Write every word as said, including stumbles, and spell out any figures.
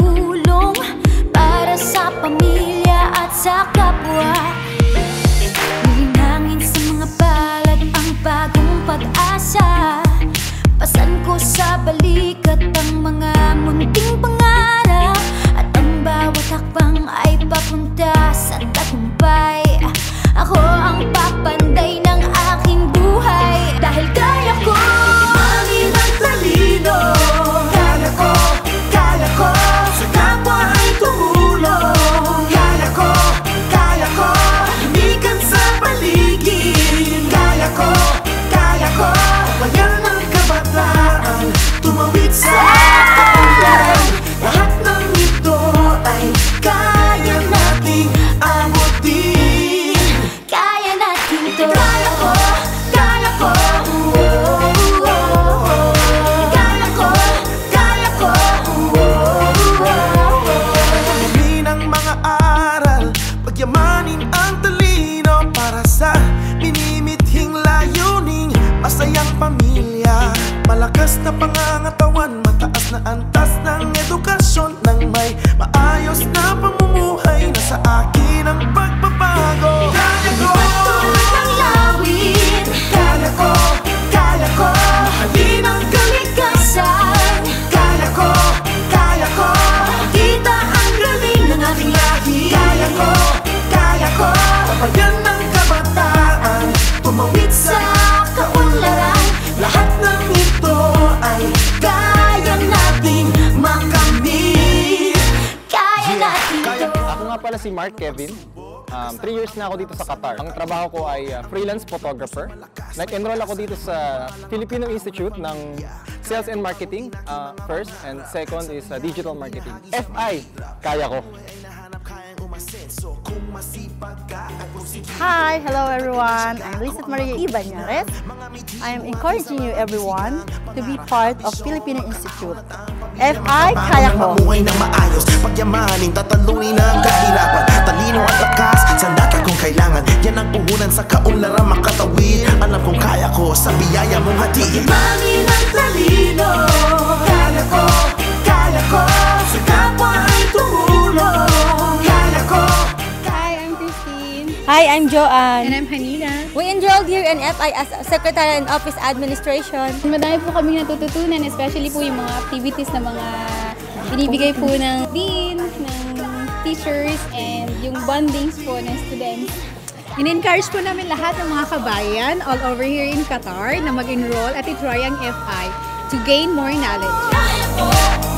tumutulong para sa pamilya at sa kapwa. Hihinangin sa mga palad ang bagong pag-asa. Pasan ko sa balikat ang mga munting pangarap, at ang bawat hakbang ay papunta sa tagumpay. Ako ang papanday ng aking buhay, dahil kaya ko mami ng talino. Kaya ko, kaya ko sa kapwa ay tumulong. Kaya ko, kaya ko lumikan sa paligid. Kaya ko, kaya ko bayan ng kabataan, tumawid sa kaunlaran. Lahat ng ito ay kaya nating abutin. Kaya natin to. Kaya ko, kaya ko, oh, oh, oh. Kaya ko, kaya ko, oh, oh, oh. Dami ng mga aral, pagyamanin ang talino para sa minimithing layuning masayang pamilya. Malakas na pangangatawan, mataas na antas ng edukasyon, nang may maayos na pamumuhay na sa akin ang pagbabago. Kaya ko, Patuloy ng lawin. Kaya ko, kaya ko halin ang kalikasan. Kaya ko, kaya ko kita ang galing ng aking lahi. kaya ko, kaya ko bayan ng kabataan, tumawid sa kaunlaran. lahat ng ito ay Kaya nating makamit. Kaya natin to. Ako nga pala si Mark Kevin. Um, three years na ako dito sa Qatar. Ang trabaho ko ay uh, freelance photographer. Nag-enroll ako dito sa Filipino Institute ng Sales and Marketing uh, first, and second is uh, Digital Marketing. F I, kaya ko. Hi, hello everyone. I'm Lisa Maria Ibanyares. I am encouraging you everyone to be part of Filipino Institute. F I, kaya ko. Mamuhay ng maayos, pagyamanin, tatalunin ang kahirapan. Talino at lakas, sandata kung kailangan. Yan ang puhunan sa kaunlaran makatawid. Alam kong kaya ko, sa biyaya mong hatiin. Mami ng talino. Kaya ko, kaya ko sa kapwa ay tumulong. Kaya ko. Hi, I'm Christine. Hi, I'm Joanne. And I'm Hanina. We enrolled here in F I as Secretary and Office Administration. Madami po kaming natututunan, especially po yung mga activities na mga binibigay po ng dean, ng teachers, and yung bondings po ng students. In-encourage po namin lahat ng mga kabayan all over here in Qatar na mag-enroll at itry ang F I to gain more knowledge. Kaya ko,